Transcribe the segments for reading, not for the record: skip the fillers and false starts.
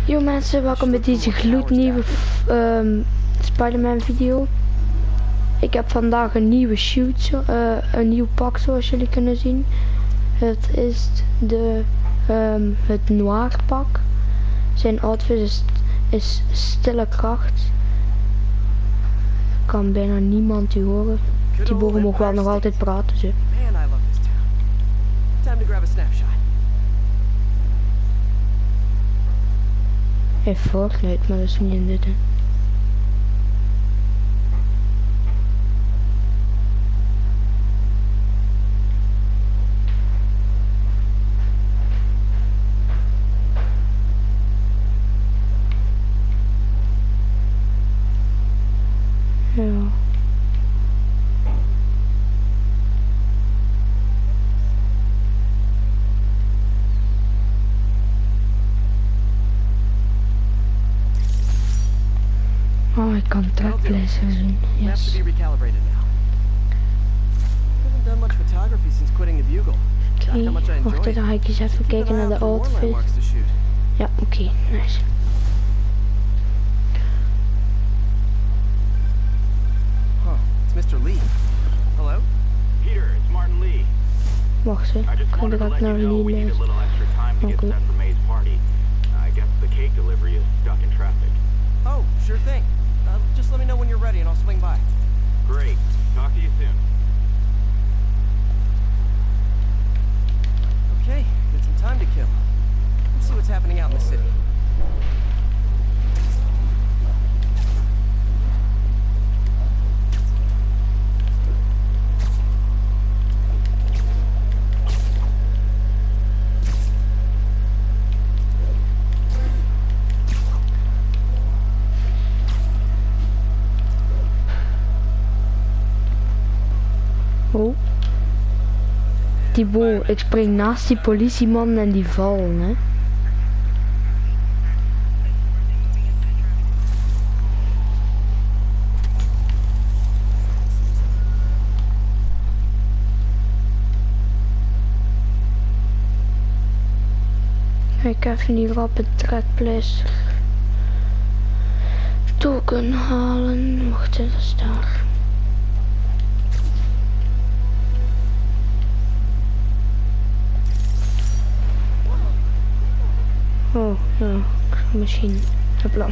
Yo mensen, welkom bij deze gloednieuwe Spider-Man video. Ik heb vandaag een nieuwe shoot, een nieuw pak zoals jullie kunnen zien. Het is het noir pak. Zijn outfit is stille kracht. Kan bijna niemand die horen. Die boeren mogen wel nog altijd praten. Zo. Hij heeft Fortnite, maar dat is niet in dit. Hè. Ja. Oh, ik kan trackplacer zien. Yes. Oké, wacht, dan ga ik eens even kijken naar de outfit. Ja, oké, nice. Mr. Lee. Hello? Peter, it's Martin Lee. Wacht eens, ik ga direct naar Lee lezen. Oké. I guess the cake delivery is stuck in traffic. Oh, sure thing. Just let me know when you're ready and I'll swing by. Great. Talk to you soon. Okay, got some time to kill. Let's see what's happening out in the city. Oh. Die boel, ik spring naast die politieman en die vallen, hè. Ik even die rap het trackplacer token halen. Wacht, dat is daar. Oh, nou, ik ga misschien het plan.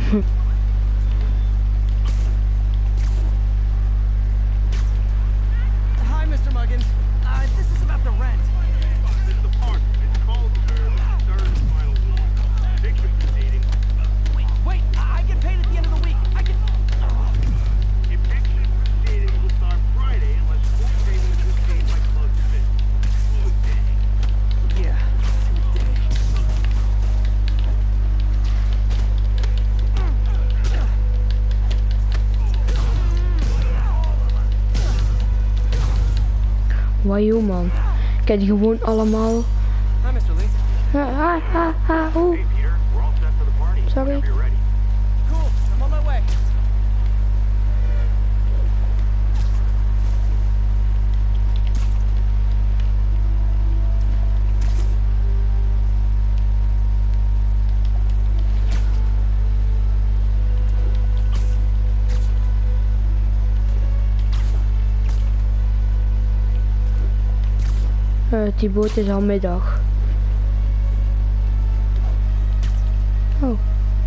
Hi, Mr. Muggins. This is about the rent. This apartment, it's called the third and final one. Eviction proceeding. Wait, I get paid at the end of the week. I get... Eviction proceedings will start Friday unless full payment is received by close of business. Yeah, today. Wajo man, ik heb die gewoon allemaal. Hi, Mr. Lee. Oh. Hey Peter, we're all set for the party. Sorry. Whenever you're ready. Cool, I'm on my way. Die boot is al middag. Oh.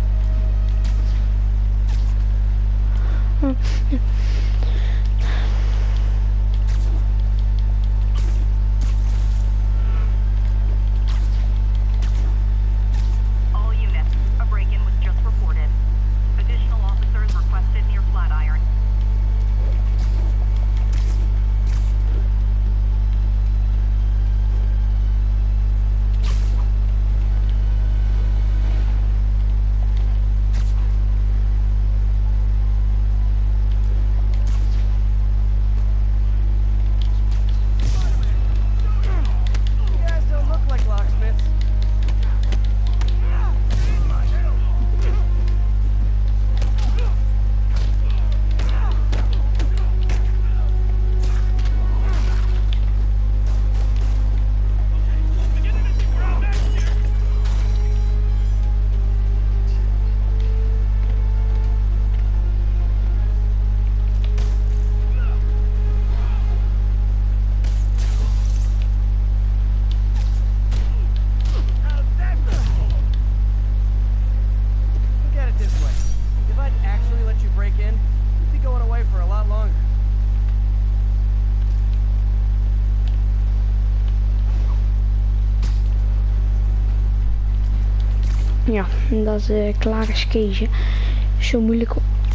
All units, a break-in was just reported. Additional officers requested near Flatiron. Ja, dat is klaar is Keesje. Zo moeilijk.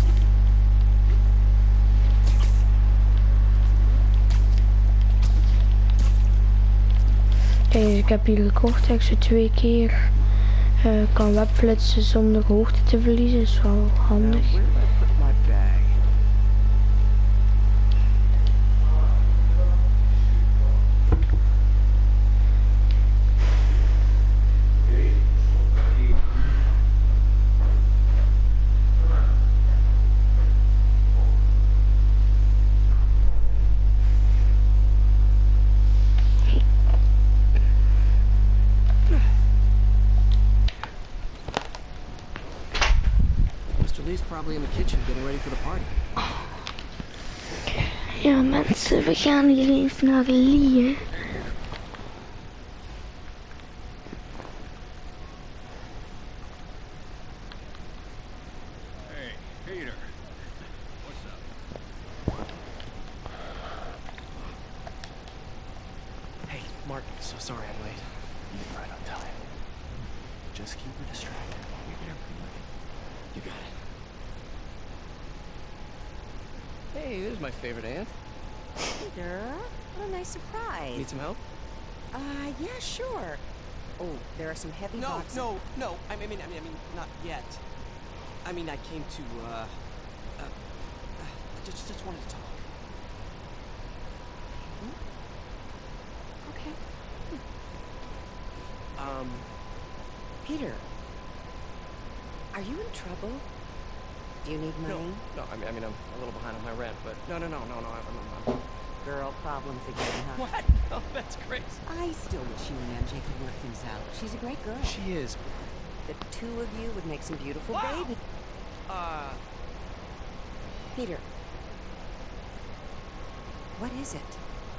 Kijk, ik heb hier gekocht. Ik zo 2 keer kan webflitsen zonder hoogte te verliezen. Is wel handig. Where did I put my bag? Mr. Lee's probably in the kitchen getting ready for the party. Ja mensen, we gaan hier even naar Lee. Hey, Peter. What's up? Hey, Mark, so sorry I'm late. You're right on time. Just keep her distracted while we get everything ready. You got it. Hey, there's my favorite aunt. Peter, what a nice surprise. Need some help? Yeah, sure. Oh, there are some heavy boxes. No. I mean, not yet. I mean, I came to, just wanted to talk. Okay. Peter, are you in trouble? Do you need money? No, I mean, I'm a little behind on my rent, but no, I'm Girl problems again, huh? What? Oh, that's great. I still wish you and MJ could work things out. She's a great girl. She is. The two of you would make some beautiful Wow. babies. Peter, what is it?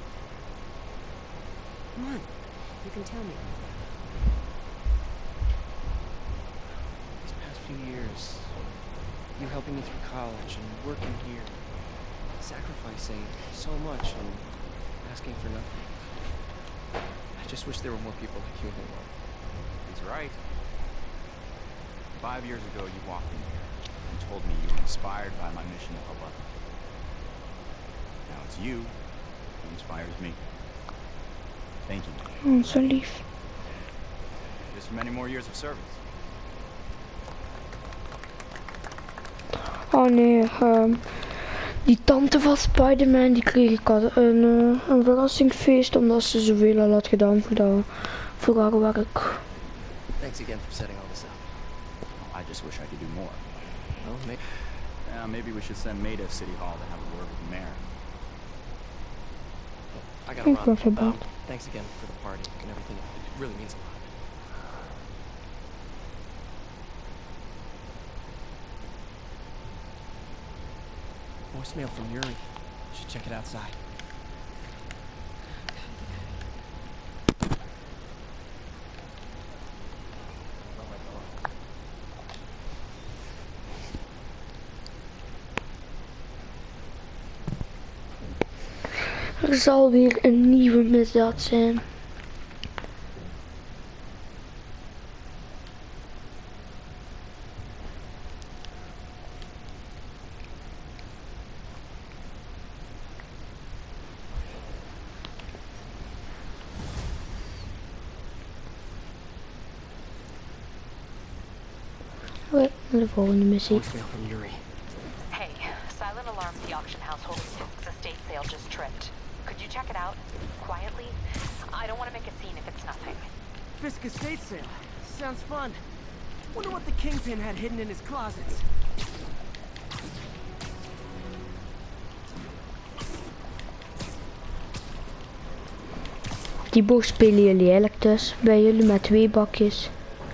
Come on, you can tell me. These past few years, you helping me through college and working here, sacrificing so much and asking for nothing. I just wish there were more people like you in the world. He's right. 5 years ago, you walked in here and told me you were inspired by my mission to help others. Now it's you who inspires me. Thank you. Oh, zo lief. Just for many more years of service. Oh nee, die tante van Spider-Man die kreeg ik al een verrassingsfeest omdat ze zoveel al had gedaan voor haar werk. Thanks again for setting all this up. I just wish I could do more. Well, Maybe we should send May to City Hall to have a word with the mayor. I gotta Ik ben run. verbaasd. Thanks again for the party and everything. It really means a lot. Voicemail from Yuri. Should check it outside. Er zal weer een nieuwe misdaad zijn. Oké, naar de volgende missie. Voicemail from Yuri. Hey, silent alarm at the auction house holding Fisk's estate sale just tripped. Could you check it out? Quietly? I don't want to make a scene if it's nothing. Fisk estate sale. Sounds fun. Wonder what the Kingpin had hidden in his closets. Die boog spelen jullie eigenlijk dus. Bij jullie met 2 bakjes.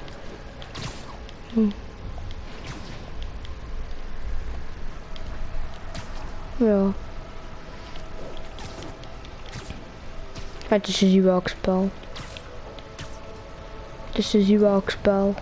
Ja. Het is een zuiwaakspel. Het is een zuiwaakspel.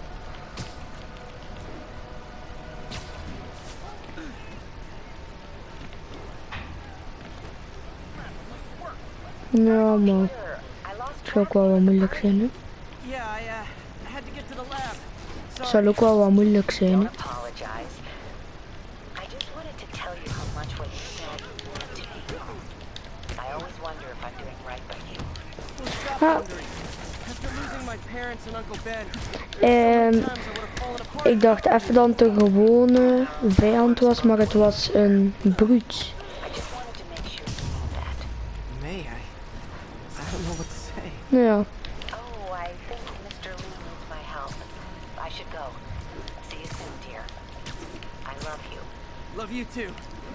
Ja man. Het zou ook wel wat moeilijk zijn hè. Yeah, I had to get to the lab. Zal ook wel wat moeilijk zijn. Hè? Don't apologize. I just wanted to tell you how much what you said meant to me. I always wonder if I'm doing right by you. Stop Ah. wondering. After losing my parents and Uncle Ben, En times I would have fallen apart. ik dacht even dat het een gewone vijand was, maar het was een bruut. I just wanted to make sure you knew that. May I don't know what to say. Ja. Oh, I think Mr. Lee needs my help. I should go. See you soon, dear. I love you. Love you too.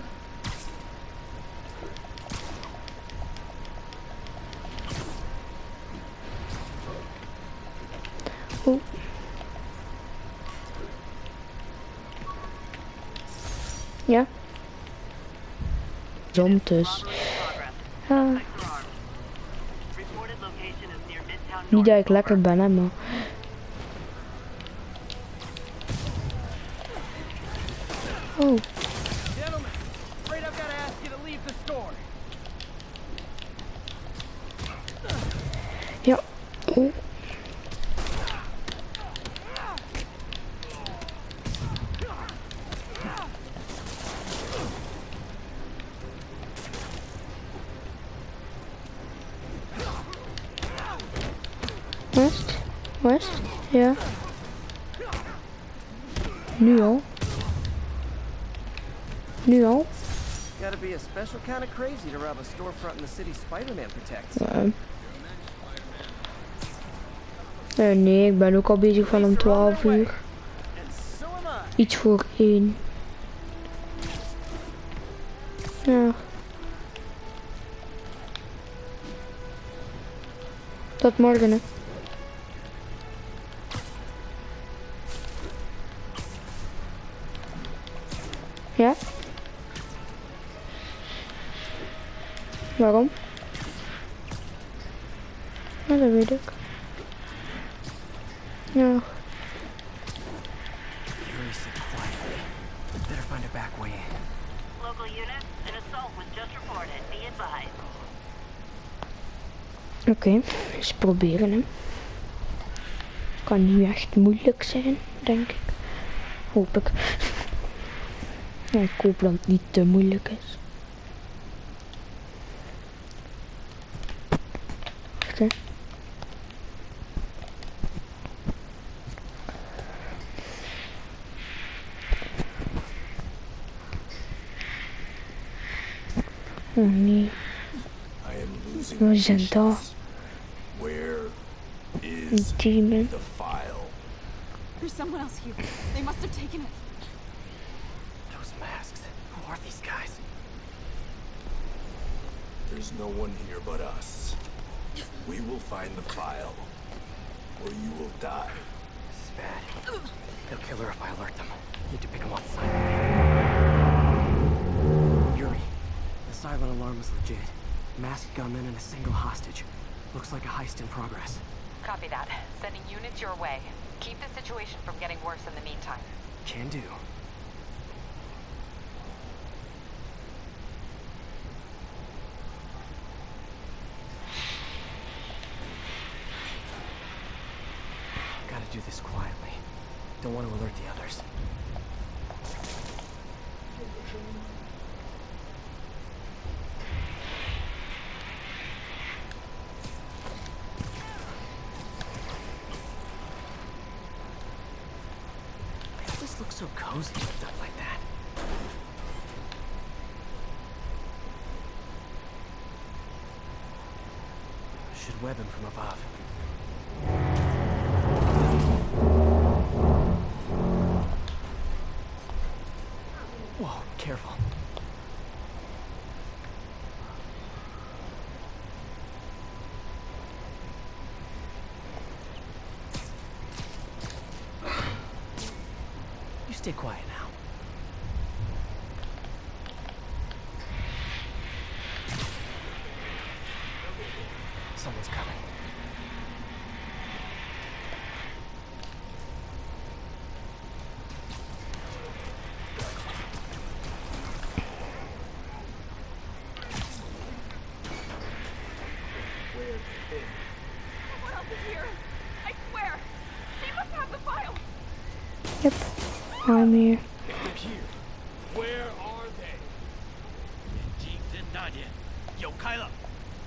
Oeh. Ja. Zom dus. Ja. Reported location is near Midtown Niet dat ik lekker ben, hè, maar. Oh. Gentlemen, afraid I've got to ask you to leave the store. Ja. Oh. West? West? Ja. Nu al. Nu al. Gotta be a special kind of crazy to rob a storefront in the city Spider-Man protects. Nee, ik ben ook al bezig van om 12 uur. And so am I. Iets voor 1. Ja. Tot morgen, hè. Ja? Waarom? Ja, dat weet ik. Ja. Yuri said quietly. Better find a back way in. Local unit, an assault was just reported. Be advised. Oké, eens proberen, hè. Kan niet echt moeilijk zijn, denk ik. Hoop ik. Ja, ik hoop dat het niet te moeilijk is. Wacht, hè. Oh nee, I am losing we zijn daar. patience. Where Een is demon. the file? There's someone else here. They must have taken it. Those masks. Who are these guys? There's no one here but us. We will find the file, or you will die. This is bad. They'll kill her if I alert them. Need to pick them off. Yuri, the silent alarm was legit. Masked gunmen and a single hostage. Looks like a heist in progress. Copy that. Sending units your way. Keep the situation from getting worse in the meantime. Can do. Gotta do this quietly. Don't want to alert the others. This looks so cozy with stuff like that. Should web him from above. Whoa, careful. You stay quiet now. Someone's coming. What else is here? I swear. They must have the file. Yep, I'm here. If they're here, where are they? 眼睛睁大点，有开了。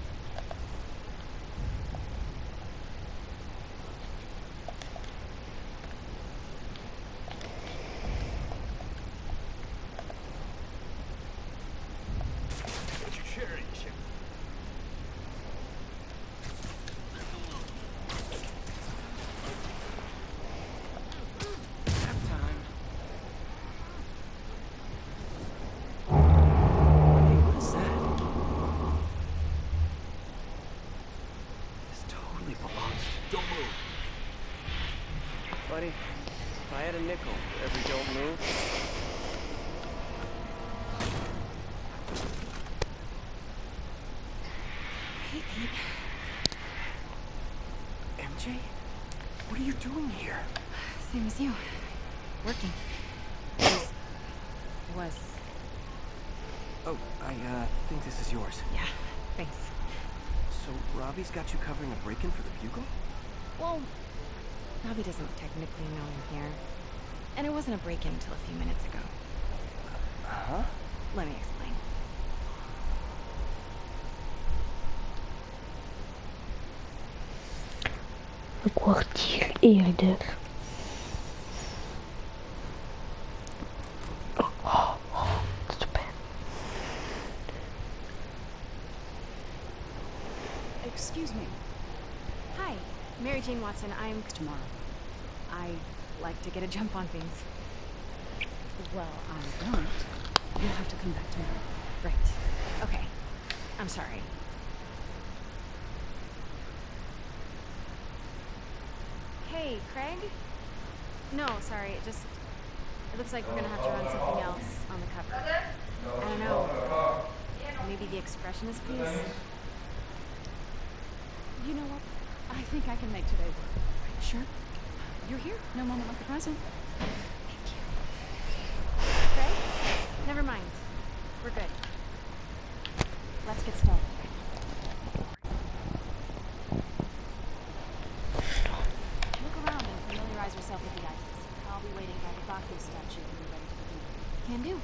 我去确认一下。Don't move. Buddy, if I had a nickel for every don't move. Hey, Pete. MJ? What are you doing here? Same as you. Working. Was. Oh, I think this is yours. Yeah, thanks. So Robbie's got you covering a break-in for the Bugle? Well, Robbie doesn't technically know I'm here. And it wasn't a break-in until a few minutes ago. Uh-huh. Let me explain. Een kwartier eerder. Dat is pijn. Excuse me. Hi, Mary Jane Watson. I'm tomorrow. I like to get a jump on things. Well, I don't. You'll have to come back tomorrow. Right. Okay. I'm sorry. Hey, Craig? No, sorry. It looks like we're gonna have to run something else on the cover. I don't know. Maybe the expressionist piece? You know what? I think I can make today work. Sure. You're here. No moment like the present. Thank you. Craig? Never mind. We're good. Let's get started. Look around and familiarize yourself with the items. I'll be waiting by the Bacchus statue when you're ready to begin. Can do.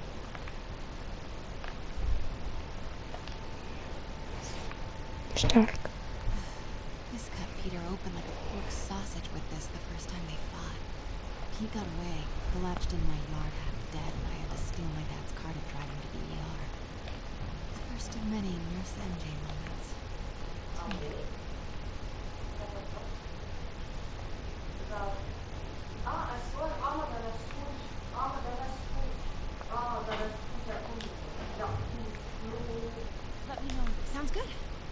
Sterk. This cut Peter open like a pork sausage with this the first time they fought. He got away, collapsed in my yard half dead, and I had to steal my dad's car to drive him to the ER. The first of many Nurse MJ moments. Let me know. Sounds good.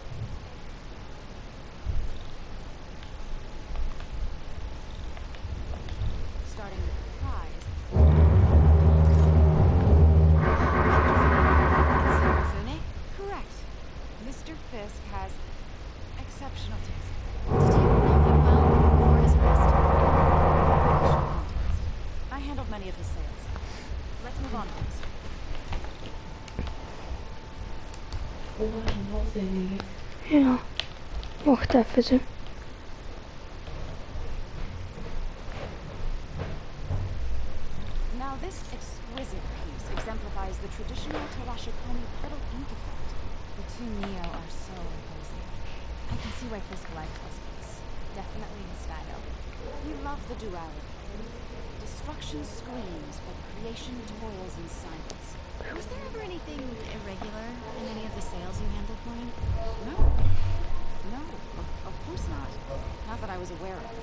Starting with the prize. Fune? Correct. Mr. Fisk has exceptional taste. Did you know him well before his arrest? I handled many of his sales. Let's move on, please. Ja. Wacht even ze. Now this exquisite piece exemplifies the traditional Tarashikomi pedal ink effect. The two Neo are so imposing. I can see why Fisk liked this piece. Definitely his style. We love the duality. Destruction screams, but creation toils in silence. Was there ever anything irregular in any of the sales you handled for him? No. No, of course not. Not that I was aware of.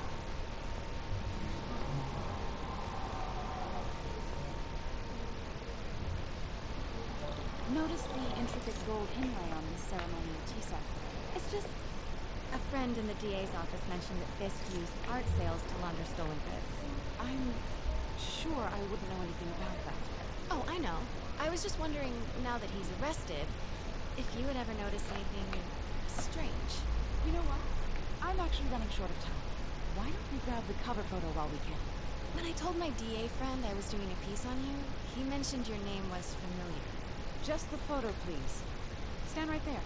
Notice the intricate gold inlay on this ceremonial tea set. It's just a friend in the DA's office mentioned that Fisk used art sales to launder stolen goods. I'm sure I wouldn't know anything about that. Oh, I know. I was just wondering, now that he's arrested, if you had ever noticed anything strange. You know what? I'm actually running short of time. Why don't we grab the cover photo while we can? When I told my DA friend I was doing a piece on you, he mentioned your name was familiar. Just the photo, please. Stand right there.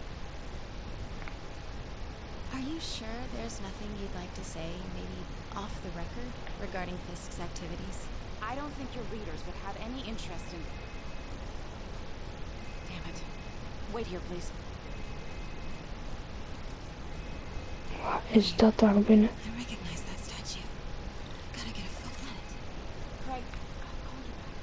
Are you sure there's nothing you'd like to say, maybe off off the record regarding Fisk's activities? I don't think your readers would have any interest in... Damn it. Wait here, please. Wat is dat daar binnen? I recognize that statue. Gotta get a focus on it. Craig, I'll call you back.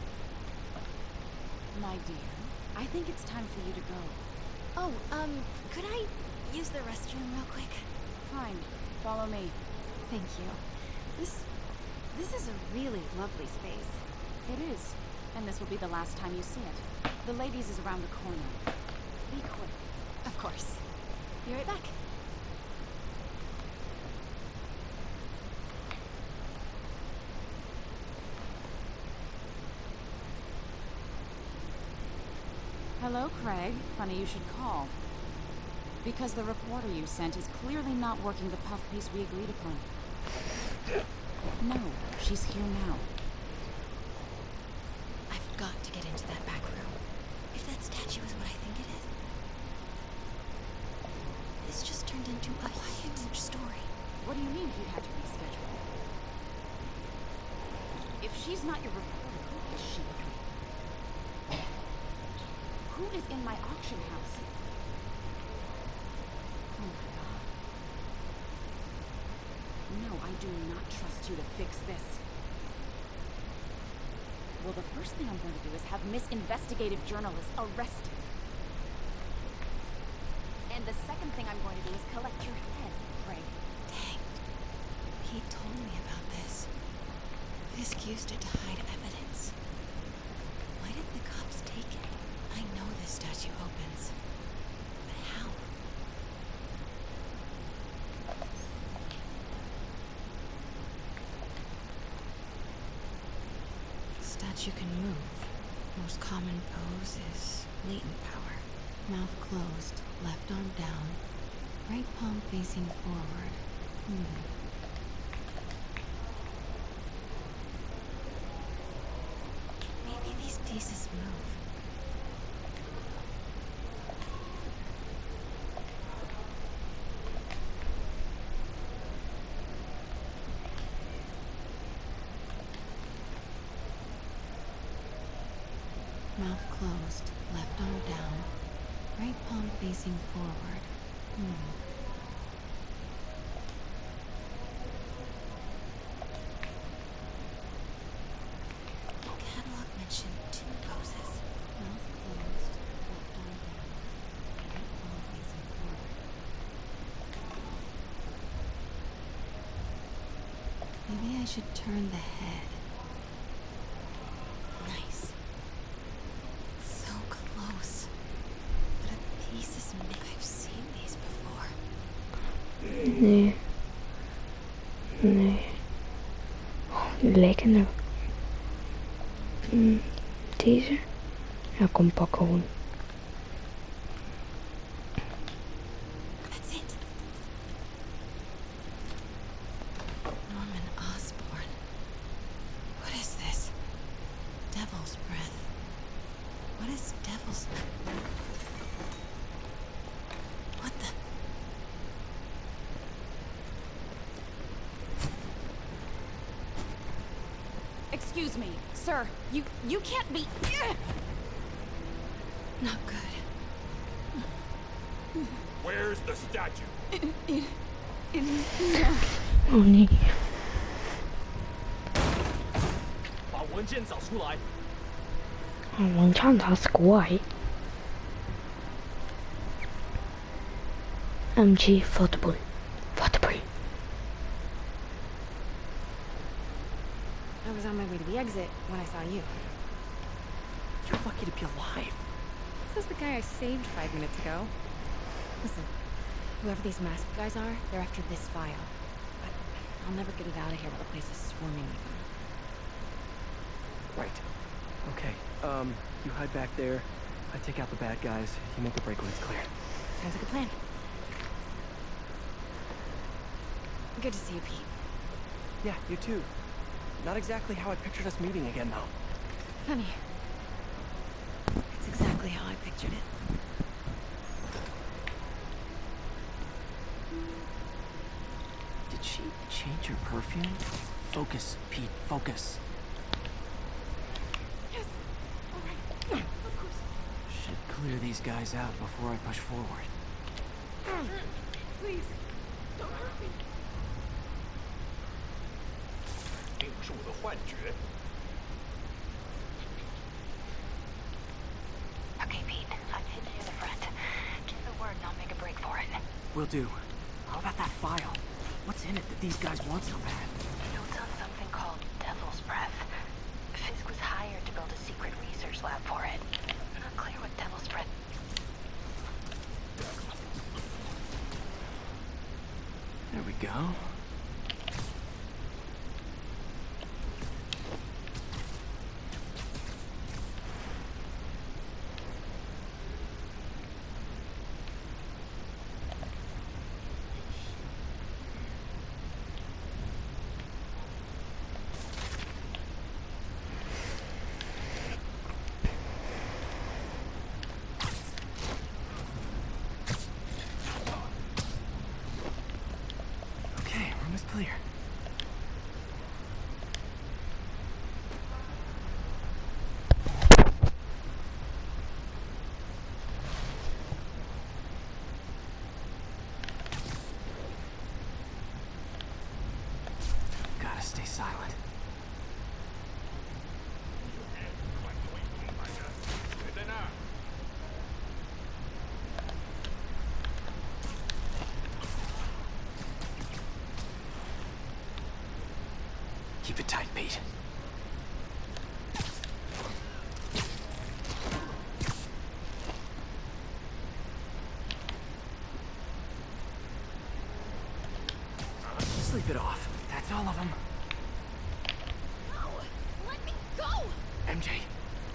My dear, I think it's time for you to go. Oh, could I use the restroom real quick? Fine. Follow me. Thank you. This is a really lovely space. It is. And this will be the last time you see it. The ladies is around the corner. Be quick. Of course. Be right back. Hello, Craig. Funny you should call. Because the reporter you sent is clearly not working the puff piece we agreed upon. No, she's here now. I've got to get into that back room. If that statue is what I think it is. This just turned into a huge story. What do you mean he had to reschedule? If she's not your reporter, who is she? Who is in my auction house? Oh my god. No, I do not trust you to fix this. Well, the first thing I'm going to do is have Miss Investigative Journalist arrested. And the second thing I'm going to do is collect your head, Craig. Dang. He told me about this. Fisk used it to hide evidence. Why did the cops take it? I know this statue opens. But how? Statue can move. Most common pose is latent power. Mouth closed, left arm down, right palm facing forward. Maybe these pieces move. Mouth closed, left arm down, right palm facing forward. Catalog mentioned 2 poses. Mouth closed, left arm down, right palm facing forward. Maybe I should turn the head. Nice. So close. But a piece is missing. I've seen these before. Nee. Nee. Die lijken er. Deze? Ja, kom pak gewoon. That's it. Norman Osborn. What is this? Devil's breath. What is devil's... What the... Excuse me, sir. You can't be... Not good. Where's the statue? Oh nee. 把文件找出来。 王唱他是怪。MG football. Football. I was on my way to the exit when I saw you. You're lucky to be alive. This is the guy I saved 5 minutes ago. Listen, whoever these masked guys are, they're after this file. But I'll never get it out of here while the place is swarming with them. Right. Okay. You hide back there. I take out the bad guys. You make the break when it's clear. Sounds like a plan. Good to see you, Pete. Yeah, you too. Not exactly how I pictured us meeting again, though. Funny. It's exactly how I pictured it. Did Did she change her perfume? Focus, Pete, focus. Yes. All right. Of course. Should clear these guys out before I push forward. Please, don't hurt me. 并不是我的幻觉。 Okay, Pete. I'm hidden near the front. Give the word and I'll make a break for it. Will do. How about that file? What's in it that these guys want so bad? Built on something called Devil's Breath. Fisk was hired to build a secret research lab for it. Not clear what Devil's Breath... There we go. Clear. Gotta stay silent. Keep it tight, Pete. Sleep it off. That's all of them. No! Let me go! MJ.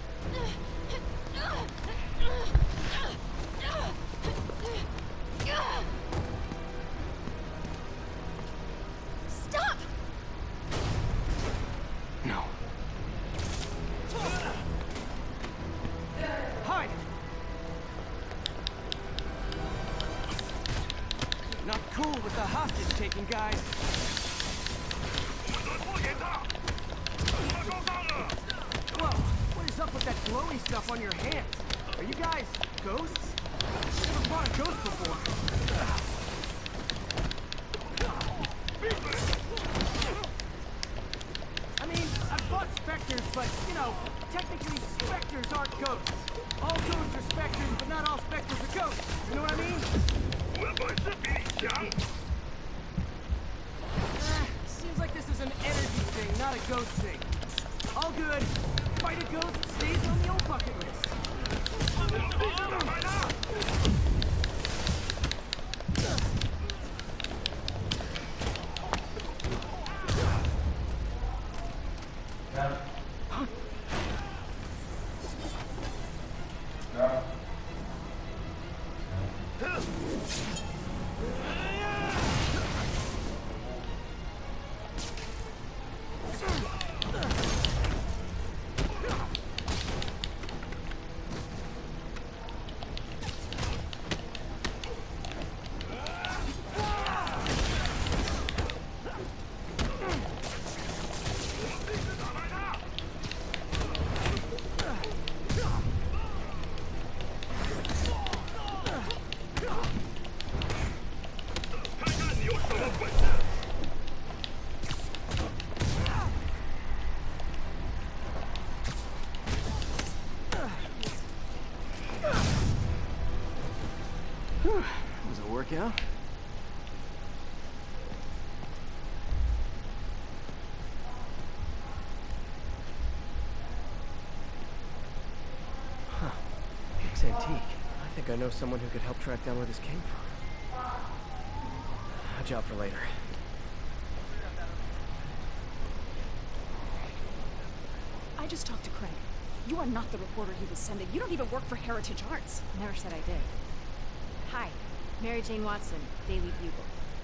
Stop! No. Hide! Not cool with the hostage-taking guys. Whoa, what is up with that glowy stuff on your hands? Are you guys ghosts? Never fought a ghost before. I mean, I've fought specters, but, you know, technically specters aren't ghosts. All ghosts are specters, but not all specters are ghosts. You know what I mean? Seems like this is an energy thing, not a ghost thing. All good. Fight a ghost stays on the old bucket list. Was it a workout? Huh. Looks antique. I think I know someone who could help track down where this came from. A job for later. I just talked to Craig. You are not the reporter he was sending. You don't even work for Heritage Arts. Never said I did. Hi, Mary Jane Watson, Daily Bugle.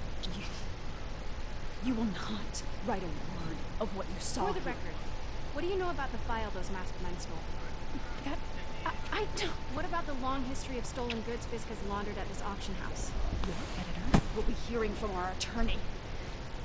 You will not write a word of what you saw. For the record, what do you know about the file those masked men stole? That... I don't... What about the long history of stolen goods Fisk has laundered at this auction house? Your editor will be hearing from our attorney.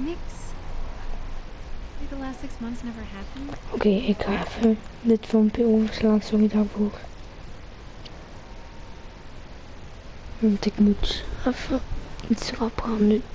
Mix. Like the last 6 months never happened? Oké, ik ga even dit filmpje overslaan, sorry daarvoor. Want ik moet even iets rapper gaan doen.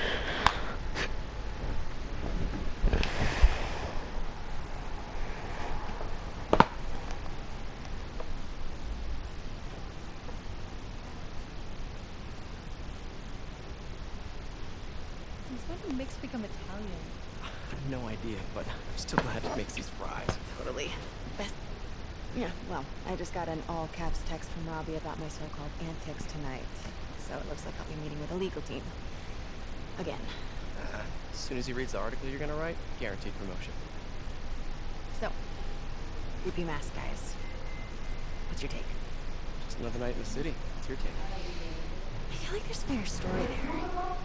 Since when did Mix become Italian? I have no idea, but I'm still glad it makes these fries. Totally. Best. Yeah, well, I just got an all-caps text from Robbie about my so-called antics tonight. So it looks like I'll be meeting with a legal team. Again. As soon as he reads the article you're gonna write, guaranteed promotion. So, UP Mass, guys. What's your take? Just another night in the city. It's your take. I feel like there's a better story there.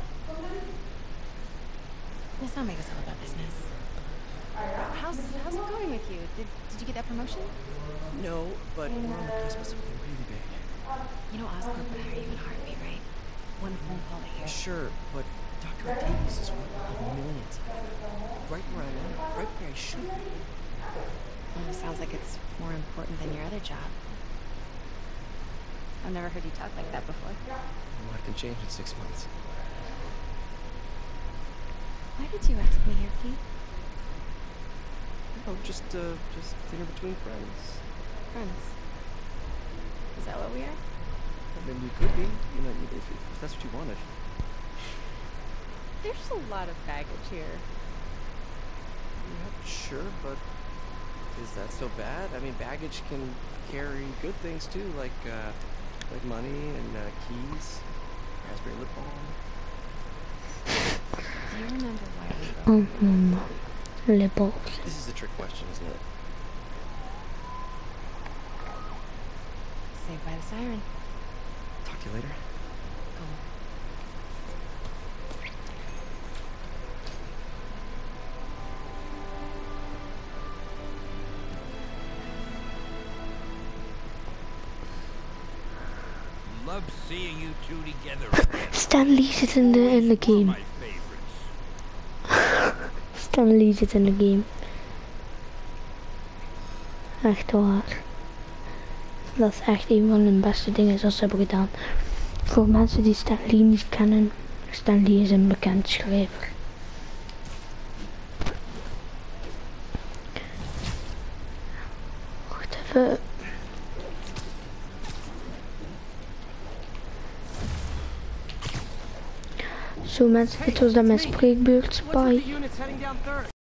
Let's not make this all about business. How's it going with you? Did you get that promotion? No, but we're on the cusp of something really big. You know Oscorp would hire you in a heartbeat, right? One phone call to here. Sure, but Dr. Octavius is worth millions. Right where I want it, right where I should be. Well, it sounds like it's more important than your other job. I've never heard you talk like that before. A lot can change in 6 months. Why did you ask me here, Pete? Oh, just dinner between friends. Friends. Is that what we are? I mean, we could be, you know, if that's what you wanted. There's a lot of baggage here. Yeah, sure, but is that so bad? I mean, baggage can carry good things too, like money and keys, raspberry lip balm. Do you remember why we broke? Lip balms. This is a trick question, isn't it? Saved by the siren. Talk to you later. Go. Love seeing you two together again. Stan Lee zit in de game. My favorites. Stan Lee zit in de game. Echt waar. Dat is echt een van de beste dingen dat ze hebben gedaan. Voor mensen die Stan Lee niet kennen. Stan Lee is een bekend schrijver. Wacht even. Zo mensen, dit was dan mijn spreekbeurt, Spy.